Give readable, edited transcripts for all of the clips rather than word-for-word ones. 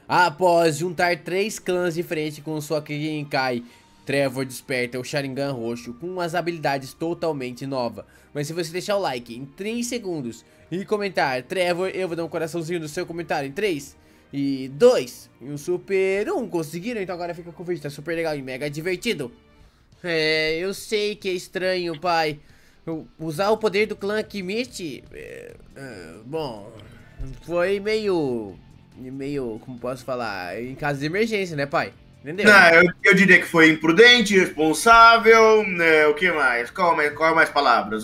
Após juntar 3 clãs diferentes com sua Genkai, Trevor desperta o Sharingan roxo com as habilidades totalmente novas. Mas se você deixar o like em 3 segundos e comentar Trevor, eu vou dar um coraçãozinho no seu comentário em 3 e 2 e um super 1. Conseguiram? Então agora fica com o vídeo, tá super legal e mega divertido. Eu sei que é estranho, pai. Usar o poder do clã Kimetsu, bom, foi meio, como posso falar, em caso de emergência, né, pai? Entendeu? Não, eu diria que foi imprudente, irresponsável, né? O que mais? Qual mais palavras?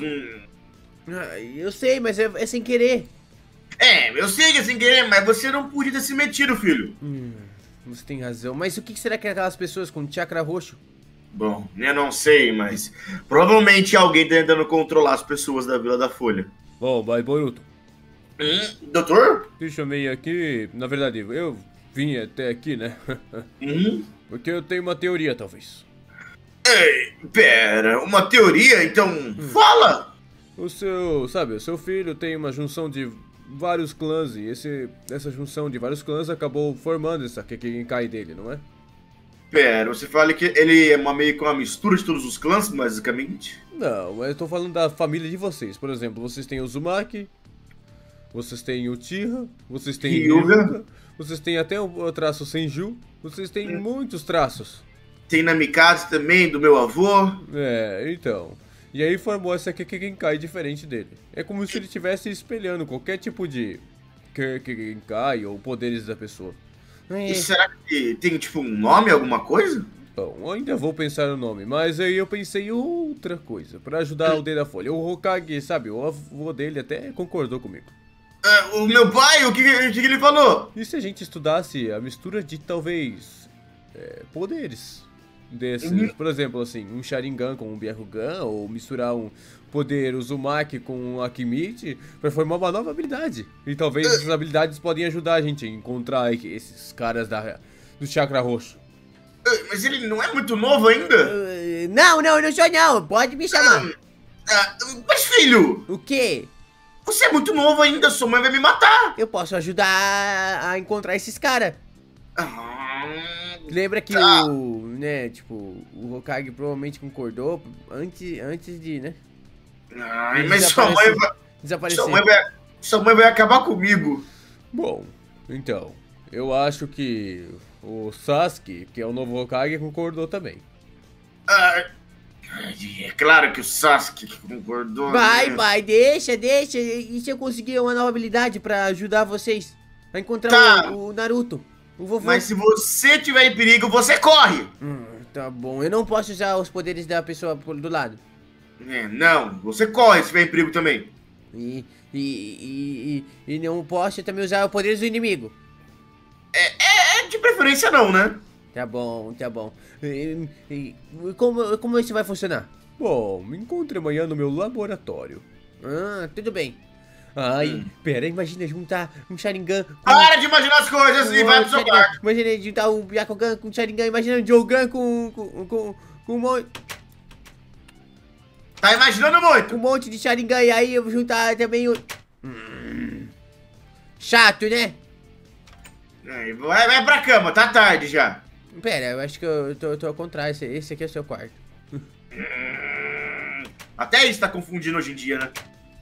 Eu sei, mas é sem querer. Eu sei que é sem querer, mas você não podia ter se metido, filho. Você tem razão, mas o que será que é aquelas pessoas com chakra roxo? Bom, eu não sei, mas provavelmente alguém tá tentando controlar as pessoas da Vila da Folha. Bom, vai, Boruto. Doutor? Te chamei aqui, na verdade, eu vim até aqui, né? Porque eu tenho uma teoria, talvez. Ei, pera, uma teoria? Então, fala! O seu filho tem uma junção de vários clãs e essa junção de vários clãs acabou formando essa Genkai dele, não é? Pera, você fala que ele é meio que uma mistura de todos os clãs, basicamente? Não, eu tô falando da família de vocês. Por exemplo, vocês têm o Uzumaki, vocês têm o Uchiha, vocês têm Hyuga, vocês têm até o traço Senju, vocês têm muitos traços. Tem Namikaze também, do meu avô. Então. E aí formou essa Genkai diferente dele. É como se ele estivesse espelhando qualquer tipo de Genkai ou poderes da pessoa. E será que tem, tipo, um nome, alguma coisa? Bom, ainda vou pensar no nome, mas aí eu pensei em outra coisa, pra ajudar o Rei da Folha. O Hokage, sabe, o avô dele até concordou comigo. O meu pai, o que ele falou? E se a gente estudasse a mistura de, talvez, poderes desses? Por exemplo, assim, um Sharingan com um Byakugan, ou misturar um poder Uzumaki com um Akimichi pra formar uma nova habilidade. E talvez essas habilidades podem ajudar a gente a encontrar esses caras do chakra roxo. Mas ele não é muito novo ainda? Não sou não, pode me chamar. Mas filho! O quê? Você é muito novo ainda, sua mãe vai me matar! Eu posso ajudar a encontrar esses caras. Lembra que o Hokage provavelmente concordou antes de, né? Mas sua mãe vai acabar comigo. Bom, então, eu acho que o Sasuke, que é o novo Hokage, concordou também. É claro que o Sasuke concordou. Vai, deixa. E se eu conseguir uma nova habilidade pra ajudar vocês a encontrar o Naruto, o vovô? Mas se você tiver em perigo, você corre! Tá bom, eu não posso usar os poderes da pessoa do lado. Não, você corre se tiver em perigo também. E não posso também usar os poderes do inimigo. De preferência não, né? Tá bom. E como isso vai funcionar? Bom, me encontre amanhã no meu laboratório. Tudo bem. Pera, imagina juntar um Sharingan com... Para de imaginar as coisas e vai pro seu quarto. Imagina juntar um Byakugan com Sharingan, imagina um Jogan com um monte... Tá imaginando muito? Um monte de Sharingan e aí eu vou juntar também o... Chato, né? Vai pra cama, tá tarde já. Pera, eu acho que eu tô ao contrário, esse aqui é o seu quarto. Até isso tá confundindo hoje em dia, né?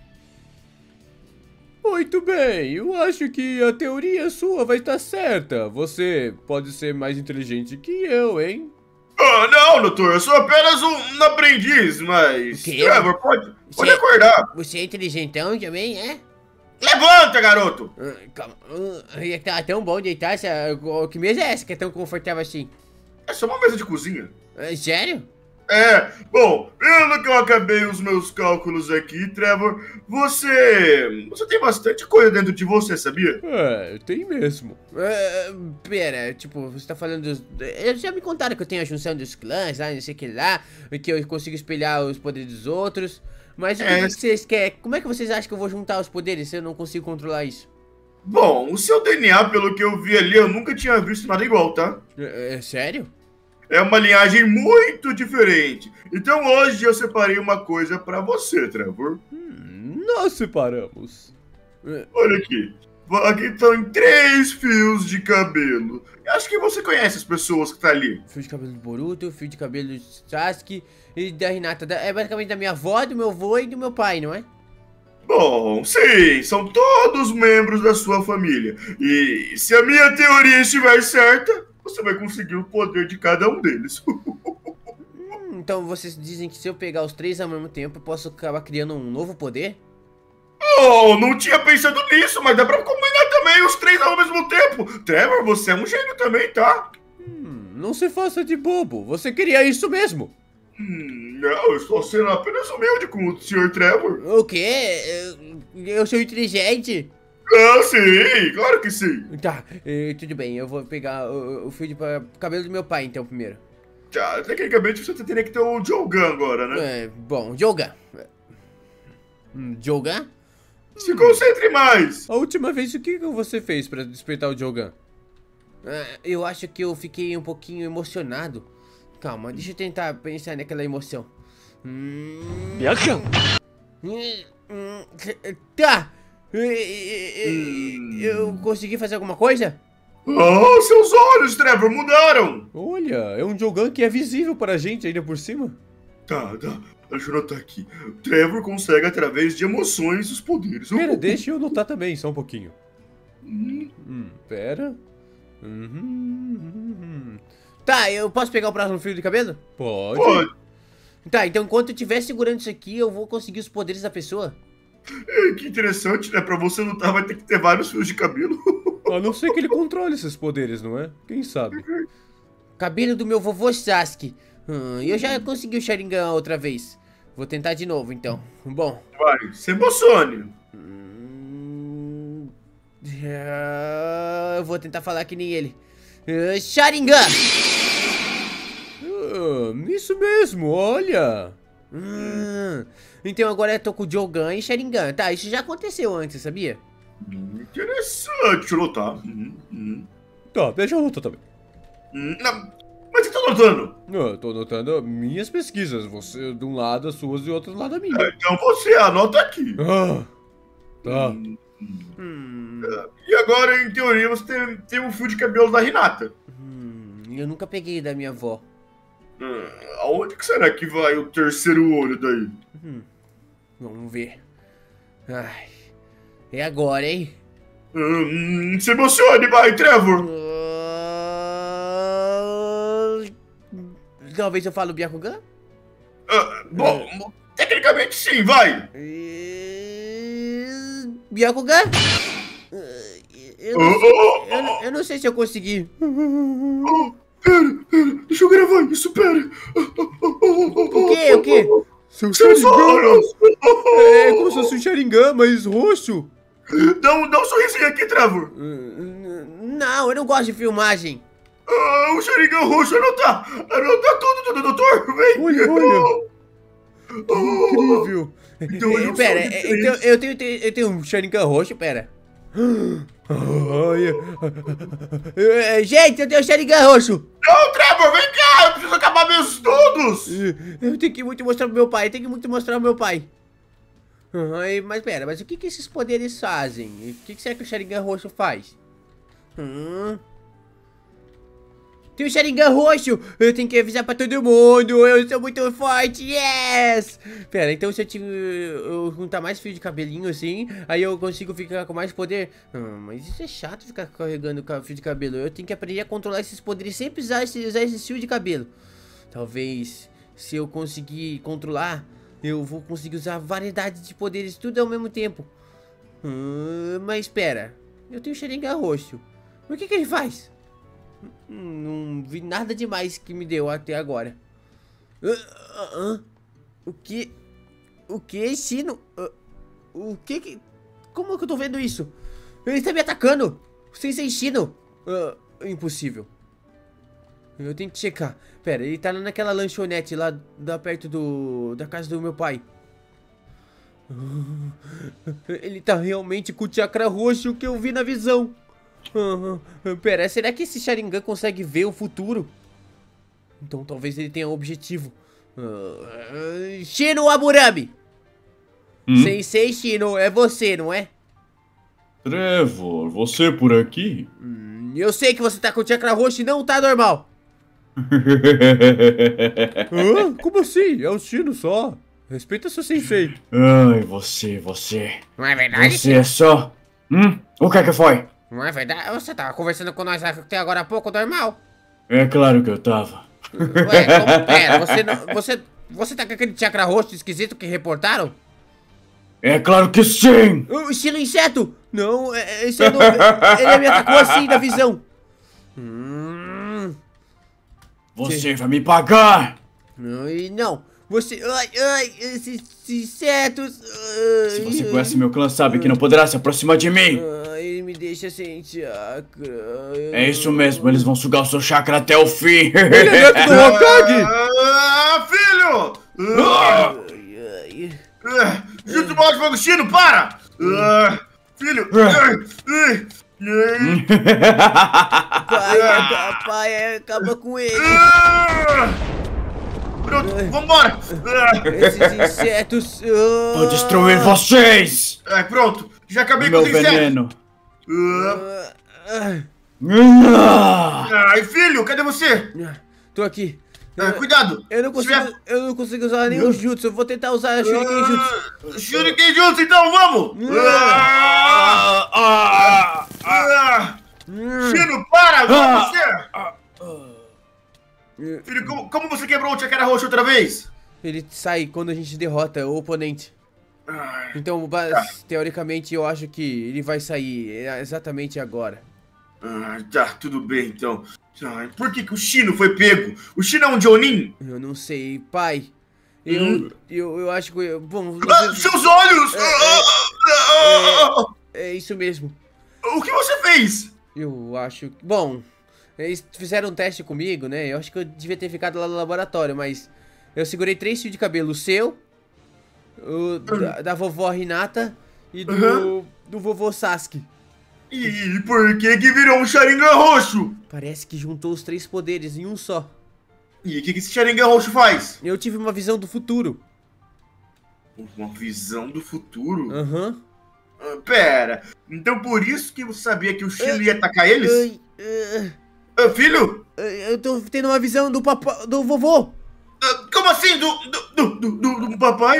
Muito bem, eu acho que a teoria sua vai estar certa. Você pode ser mais inteligente que eu, hein? Não, doutor, eu sou apenas um aprendiz, mas... Trevor, pode acordar. Você é inteligentão também, é? Levanta, garoto! Calma, tá tão bom deitar, que mesa é essa que é tão confortável assim? É só uma mesa de cozinha. Sério? Bom, pelo que eu acabei os meus cálculos aqui, Trevor, você tem bastante coisa dentro de você, sabia? Tem mesmo. Pera, tipo, você tá falando dos... Já me contaram que eu tenho a junção dos clãs, lá, não sei o que lá, que eu consigo espelhar os poderes dos outros, mas o que vocês querem? Como é que vocês acham que eu vou juntar os poderes se eu não consigo controlar isso? Bom, o seu DNA, pelo que eu vi ali, eu nunca tinha visto nada igual, tá? Sério? É uma linhagem muito diferente. Então hoje eu separei uma coisa pra você, Trevor. Nós separamos. Olha aqui. Aqui estão 3 fios de cabelo. Eu acho que você conhece as pessoas que tá ali. Fio de cabelo do Boruto, fio de cabelo do Sasuke e da Hinata. É basicamente da minha avó, do meu avô e do meu pai, não é? Bom, sim, são todos membros da sua família. E se a minha teoria estiver certa, você vai conseguir o poder de cada um deles. Então vocês dizem que se eu pegar os 3 ao mesmo tempo, eu posso acabar criando um novo poder? Oh, não tinha pensado nisso, mas dá pra combinar também os 3 ao mesmo tempo. Trevor, você é um gênio também, tá? Não se faça de bobo, você queria isso mesmo. Não, eu estou sendo apenas humilde com o Sr. Trevor. O quê? Eu sou inteligente. Ah, sim, claro que sim. Tá, tudo bem, eu vou pegar o fio de cabelo do meu pai então primeiro. Tá, tecnicamente você teria que ter o Jogan agora, né? Bom, Jogan. Jogan? Se concentre mais. A última vez o que você fez pra despertar o Jogan? Eu acho que eu fiquei um pouquinho emocionado. Calma, deixa eu tentar pensar naquela emoção. Tá! Eu consegui fazer alguma coisa? Oh, seus olhos, Trevor, mudaram. Olha, é um Jogan que é visível para a gente ainda por cima. Tá. Deixa eu notar aqui. Trevor consegue, através de emoções, os poderes. Pera, deixa eu notar também, só um pouquinho. Pera. Tá, eu posso pegar o próximo fio de cabelo? Pode. Tá, então enquanto eu estiver segurando isso aqui, eu vou conseguir os poderes da pessoa. Que interessante, né? Pra você lutar vai ter que ter vários fios de cabelo. A não ser que ele controle esses poderes, não é? Quem sabe? Cabelo do meu vovô Sasuke. Eu já consegui o Sharingan outra vez. Vou tentar de novo, então. Bom. Vai, se emocione. Eu vou tentar falar que nem ele. Sharingan! Isso mesmo, olha. Então agora eu tô com o Jogan e Sharingan. Tá, isso já aconteceu antes, sabia? Interessante, deixa eu notar. Tá, deixa eu notar também. Não, mas você tá notando? Eu tô notando minhas pesquisas. Você de um lado, as suas, e do outro lado a minha. Então você anota aqui. Tá. E agora, em teoria, você tem um fio de cabelo da Hinata. Eu nunca peguei da minha avó. Aonde que será que vai o terceiro olho daí? Vamos ver. Ai. É agora, hein? Se emocione, vai, Trevor. Talvez eu falo Byakugan? Bom, tecnicamente sim, vai. Byakugan? Eu não sei se eu consegui. Pera, deixa eu gravar isso, pera. O quê? Seu Sharingan! É como se fosse um Sharingan, mas roxo. Dá um sorrisinho aqui, Trevor. Não, eu não gosto de filmagem. O Sharingan roxo, anota tudo, doutor, vem. Olha. Incrível. Então, Pera, então eu tenho um Sharingan roxo, pera. Gente, eu tenho um Sharingan roxo. Não, Trevor, vem cá, eu preciso acabar meus estudos. Eu tenho que muito mostrar pro meu pai, mas pera, mas o que esses poderes fazem? O que será que o Sharingan roxo faz? Tem o Sharingan roxo! Eu tenho que avisar pra todo mundo! Eu sou muito forte! Yes! Pera, então se eu juntar mais fio de cabelinho assim, aí eu consigo ficar com mais poder? Mas isso é chato ficar carregando fio de cabelo. Eu tenho que aprender a controlar esses poderes sem precisar usar esse fio de cabelo. Talvez, se eu conseguir controlar, eu vou conseguir usar variedade de poderes tudo ao mesmo tempo. Mas espera, eu tenho o Sharingan roxo. O que ele faz? Não vi nada demais que me deu até agora. O que? Shino? O que? Como é que eu tô vendo isso? Ele está me atacando! Sensei Shino! Impossível. Eu tenho que checar. Pera, ele tá naquela lanchonete lá perto da casa do meu pai. Ele tá realmente com o chakra roxo que eu vi na visão. Pera, será que esse Sharingan consegue ver o futuro? Então talvez ele tenha um objetivo. Shino Aburami! Sensei Shino, é você, não é? Trevor, você por aqui? Eu sei que você tá com o chakra roxo e não tá normal. Como assim? É um Shino só. Respeita seu sensei. Ai, você. Não é verdade? Você é só... O que foi? Não é verdade? Você tava conversando com nós até agora há pouco, normal? É claro que eu tava. Ué, como... Pera, você tá com aquele chakra roxo esquisito que reportaram? É claro que sim! Estilo inseto! Não, esse é ele me atacou assim na visão. Você vai me pagar! Não, você... Ai, esses insetos... Se você conhece meu clã, sabe que não poderá se aproximar de mim! Ele me deixa sem chakra... É isso mesmo, eles vão sugar o seu chakra até o fim! Ele é neto do Hokage! Filho! Jutsu Ball de Fogo Shino, para! Filho! Pai, acaba com ele! Pronto, vambora! Esses insetos... Vou destruir vocês! Pronto, já acabei com Meu os insetos! veneno! Ai, filho, cadê você? Tô aqui. Cuidado! Eu não consigo usar nenhum jutsu. Eu vou tentar usar a Shuriken Jutsu. Shuriken Jutsu, então vamos! Shino, para! Você! Filho, como você quebrou o chakra roxo outra vez? Ele sai quando a gente derrota o oponente. Então, teoricamente, eu acho que ele vai sair exatamente agora. Tá, tudo bem então. Por que o Shino foi pego? O Shino é um Jonin? Eu não sei, pai. Eu acho que... Bom, seus olhos! É isso mesmo. O que você fez? Eu acho... Bom, eles fizeram um teste comigo, né? Eu acho que eu devia ter ficado lá no laboratório, mas... Eu segurei 3 fios de cabelo. O seu, da vovó Hinata e do vovô Sasuke. E por que virou um Sharingan roxo? Parece que juntou os 3 poderes em um só. E o que esse Sharingan roxo faz? Eu tive uma visão do futuro. Uma visão do futuro? Aham. Pera, então por isso que você sabia que o Shino ia atacar eles? Filho? Eu tô tendo uma visão do vovô. Como assim? Do papai?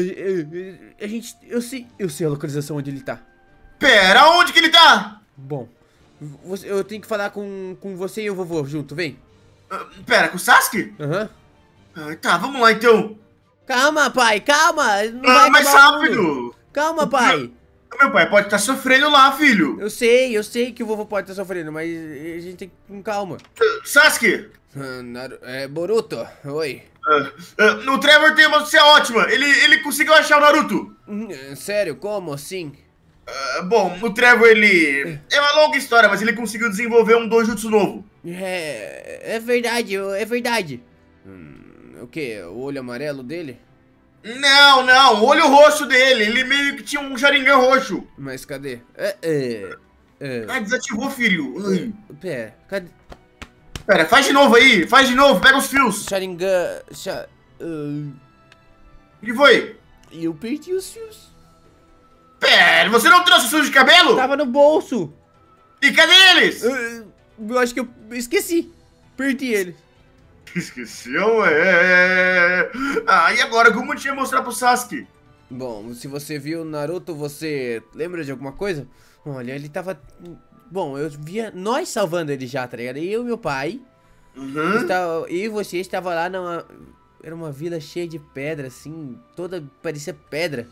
Eu sei a localização onde ele tá. Pera, onde que ele tá? Bom, eu tenho que falar com você e o vovô junto, vem. Pera, com o Sasuke? Aham. Tá, vamos lá então. Calma, pai, calma. Não vai mais acabar o rápido. mundo. Calma, pai. Meu pai pode estar sofrendo lá, filho. Eu sei que o vovô pode estar sofrendo, mas a gente tem que ir com calma. Sasuke. Boruto, oi. O Trevor tem uma notícia ótima. Ele conseguiu achar o Naruto. Sério, como assim? Bom, o Trevor, ele... É uma longa história, mas ele conseguiu desenvolver um dojutsu novo. É verdade, é verdade. O que? O olho amarelo dele? Não, o olho roxo dele. Ele meio que tinha um Sharingan roxo. Mas cadê? Desativou, filho. Pera, cadê? Pera, faz de novo aí. Faz de novo, pega os fios. Sharingan... O que foi? Eu perdi os fios. Pera, você não trouxe os fios de cabelo? Tava no bolso. E cadê eles? Eu acho que eu esqueci. Perdi eles. Esqueceu? E agora? Como tinha mostrar pro Sasuke? Bom, se você viu o Naruto, você lembra de alguma coisa? Olha, ele tava... Bom, eu via nós salvando ele já, tá ligado? Eu e meu pai. E você estava lá numa... Era uma vila cheia de pedra, assim. Toda parecia pedra.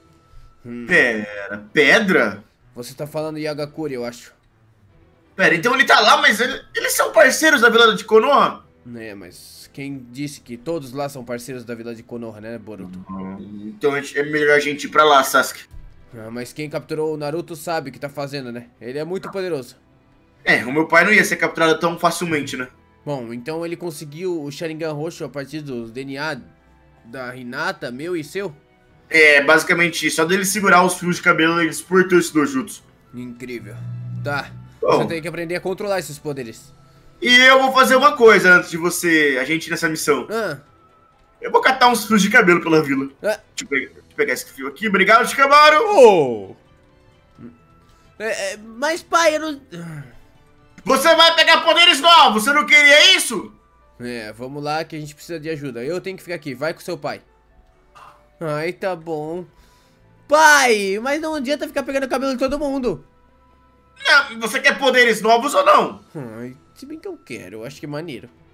Pera, pedra? Você tá falando Yagakuri, eu acho. Pera, então ele tá lá, mas eles são parceiros da vila de Konoha? Mas quem disse que todos lá são parceiros da vila de Konoha, né, Boruto? Então é melhor a gente ir pra lá, Sasuke. Mas quem capturou o Naruto sabe o que tá fazendo, né? Ele é muito poderoso. O meu pai não ia ser capturado tão facilmente, né? Bom, então ele conseguiu o Sharingan roxo a partir do DNA da Hinata, meu e seu? Basicamente isso. Só dele segurar os fios de cabelo, ele exportou esse dojutsu. Incrível. Tá. Bom. Você tem que aprender a controlar esses poderes. E eu vou fazer uma coisa antes de a gente ir nessa missão. Eu vou catar uns fios de cabelo pela vila. Deixa eu pegar esse fio aqui. Obrigado, Shikamaru. Mas pai, eu não... Você vai pegar poderes novos, você não queria isso? Vamos lá que a gente precisa de ajuda. Eu tenho que ficar aqui, vai com seu pai. Ai, tá bom. Pai, mas não adianta ficar pegando o cabelo de todo mundo. Você quer poderes novos ou não? Ai, se bem que eu quero, eu acho que é maneiro.